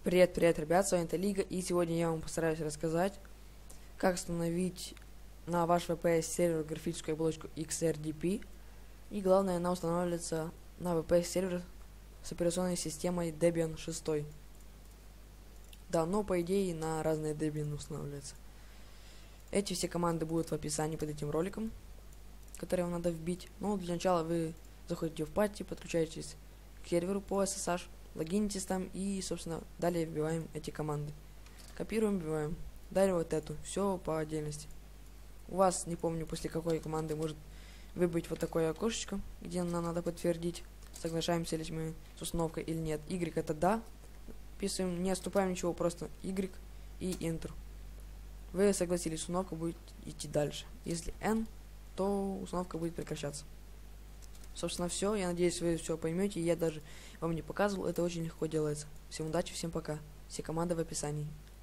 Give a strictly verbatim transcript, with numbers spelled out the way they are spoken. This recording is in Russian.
Привет, привет, ребят, с вами Талига, и сегодня я вам постараюсь рассказать, как установить на ваш ви пи эс сервер графическую оболочку икс ар ди пи, и главное, она устанавливается на ви пи эс сервер с операционной системой Debian шесть. Да, но по идее на разные Debian устанавливается. Эти все команды будут в описании под этим роликом, которые вам надо вбить. Но для начала вы заходите в пати, подключаетесь к серверу по эс эс эйч, логинитесь там и, собственно, далее вбиваем эти команды. Копируем, вбиваем. Далее вот эту. Все по отдельности. У вас, не помню, после какой команды может выбыть вот такое окошечко, где нам надо подтвердить, соглашаемся ли мы с установкой или нет. Y это да. Вписываем, не отступаем ничего, просто Y и Enter. Вы согласились, установка будет идти дальше. Если N, то установка будет прекращаться. Собственно, все. Я надеюсь, вы все поймете. Я даже вам не показывал. Это очень легко делается. Всем удачи, всем пока. Все команды в описании.